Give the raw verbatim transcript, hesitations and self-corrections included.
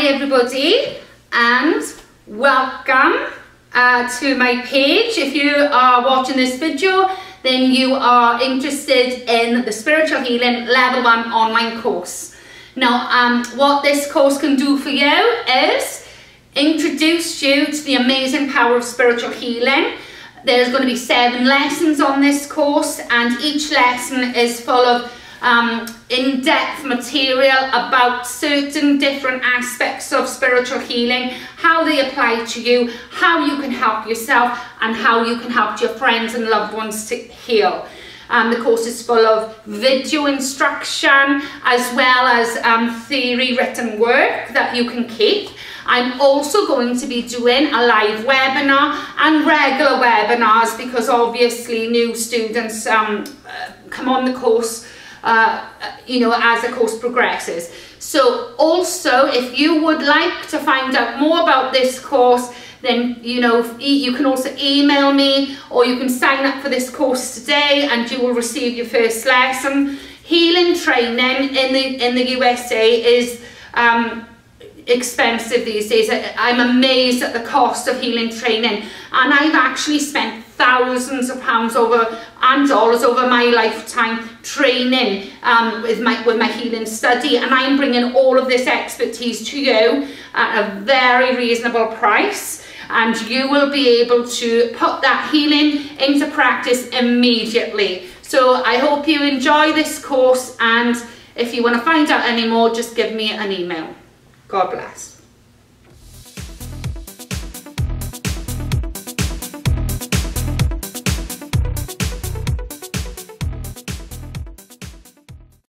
Hi everybody, and welcome uh, to my page. If you are watching this video, then you are interested in the Spiritual Healing Level one online course. Now, um, what this course can do for you is introduce you to the amazing power of spiritual healing. There's going to be seven lessons on this course, and each lesson is full of um, in-depth material about certain different aspects of spiritual healing, how they apply to you, how you can help yourself, and how you can help your friends and loved ones to heal. Um, the course is full of video instruction as well as um, theory written work that you can keep. I'm also going to be doing a live webinar and regular webinars because obviously new students um, uh, come on the course uh, you know, as the course progresses. So also, if you would like to find out more about this course, then you know you can also email me, or you can sign up for this course today and you will receive your first lesson. Healing training in the in the U S A is um, expensive these days. I'm amazed at the cost of healing training, and I've actually spent thousands of pounds over and dollars over my lifetime training um, with my with my healing study, and I'm bringing all of this expertise to you at a very reasonable price, and you will be able to put that healing into practice immediately. So I hope you enjoy this course, and if you want to find out any more, just give me an email. God bless.